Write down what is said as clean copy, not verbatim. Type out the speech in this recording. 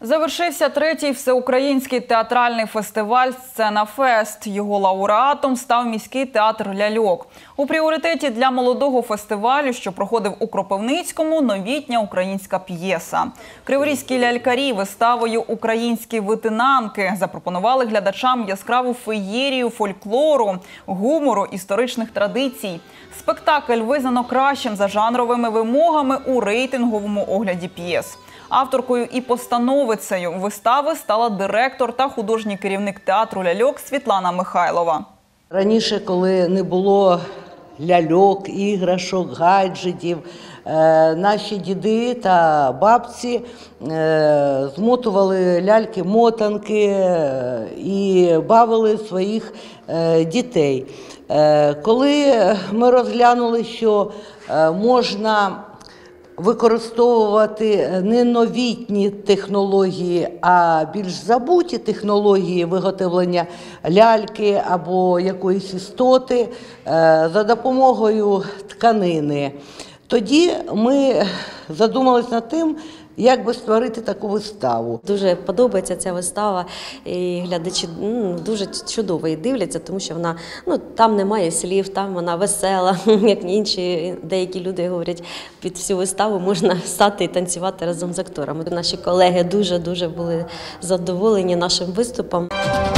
Завершився третій всеукраїнський театральний фестиваль «Сцена-фест». Його лауреатом став міський театр «Ляльок». У пріоритеті для молодого фестивалю, що проходив у Кропивницькому, новітня українська п'єса. Криворізькі лялькарі виставою «Українські витинанки» запропонували глядачам яскраву феєрію фольклору, гумору, історичних традицій. Спектакль визнано кращим за жанровими вимогами у рейтинговому огляді п'єс. Авторкою і постановицею вистави стала директор та художній керівник театру «Ляльок» Світлана Михайлова. Раніше, коли не було ляльок, іграшок, гаджетів, наші діди та бабці змотували ляльки-мотанки і бавили своїх дітей. Коли ми розглянули, що можна використовувати не новітні технології, а більш забуті технології виготовлення ляльки або якоїсь істоти за допомогою тканини. Тоді ми задумалися над тим, як би створити таку виставу. Дуже подобається ця вистава, і глядачі дуже чудово її дивляться, тому що вона, там немає слів, там вона весела, як інші деякі люди говорять, під всю виставу можна стати і танцювати разом з акторами. Наші колеги дуже-дуже були задоволені нашим виступом.